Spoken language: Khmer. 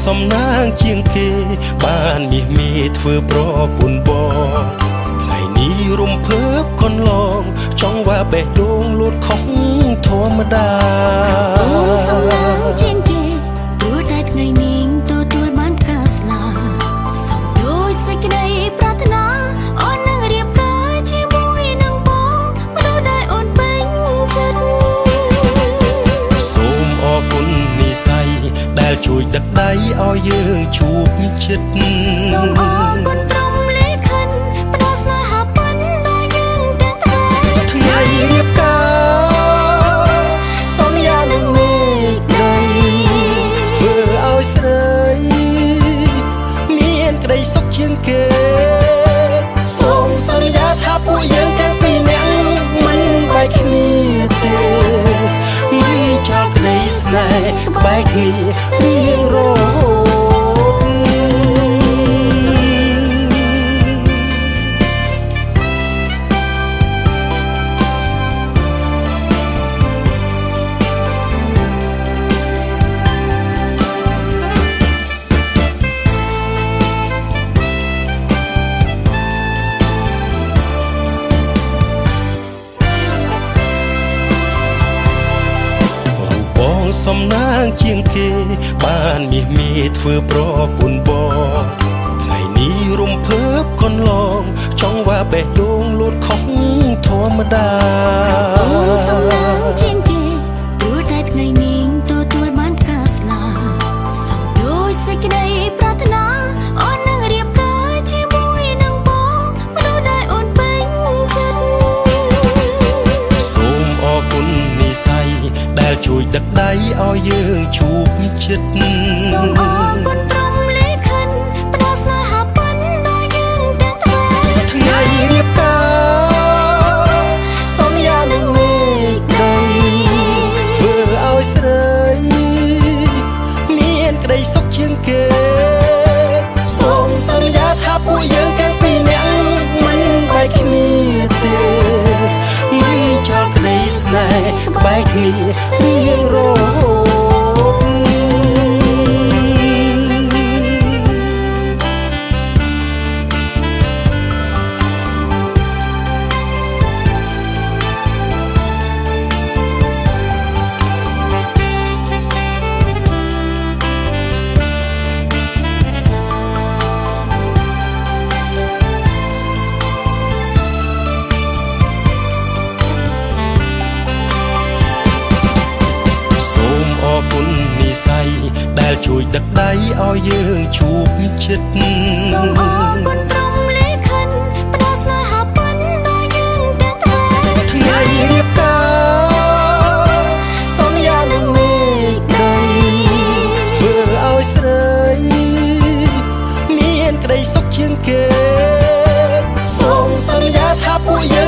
សំណាងជាងគេបានមាសធ្វើប្រពន្ធបងថ្ងៃនេះរំភើបកូនឡងចង់ว่าបេះដូងលូតខុសធម្មតាសំណាងជាងគេព្រោះតែថ្ងៃនេះទទួលបានការស្លាប់សំដូចសេចក្តីប្រាថ្នាអូននឹងរៀបការជាមួយនឹងបងមនុស្សដែលអូនពេញចិត្តសូមអរគុណនិស្ស័យដែលជួយដឹកដៃឲ្យយើងជួបជិតសូមអរគុណព្រមលេខិនផ្ដល់ស្នេហាពិនដល់យើងទាំងថ្ងៃរៀបការសន្យានឹងមេឃដីធ្វើឲ្យស្រីមានក្តីសុខជាងគេសូមសន្យាថាពួកយើងទាំងពីរនាក់មិនបែកគ្នាទេមិនចោលក្តីស្នេហ៍ក្បែរគ្នារៀងរហូតសំណាងជាងគេបានមាសធ្វើប្រពន្ធបងថ្ងៃនេះរំភើបកូនឡងចង់ว่าបេះដូងលូតខុសធម្មតាសំណាងជាងគេព្រោះតែថ្ងៃនេះទទួលបានការស្លាប់សំដូចសេចក្តីប្រាថ្នាអូននឹងរៀបការជាមួយនឹងបងមនុស្សដែលអូនពេញចិត្តសូមអរគុណនិស្ស័យដែលជួយដឹកដៃឲ្យយើងជួបជិតសូមអរគុណព្រមលេខិនផ្ដល់ស្នេហាពិនដល់យើងទាំងថ្ងៃរៀបការសន្យានឹងមេឃដីធ្វើឲ្យស្រីមានក្តីសុខជាងគេសូមសន្យាថាពួកយើងទាំងពីរនាក់មិនបែកគ្នាទេមិនចោលក្តីស្នេហ៍ក្បែរគ្នារៀងរហូតដែលជួយដឹកដៃឲ្យយើងជួបជិតសូមអរគុណព្រមលេខិនផ្ដល់ស្នេហាពិនដល់យើងទាំងថ្ងៃរៀបការសន្យានឹងមេឃដីធ្វើឲ្យស្រីមានក្តីសុខជាងគេសូមសន្យាថាពួកយើង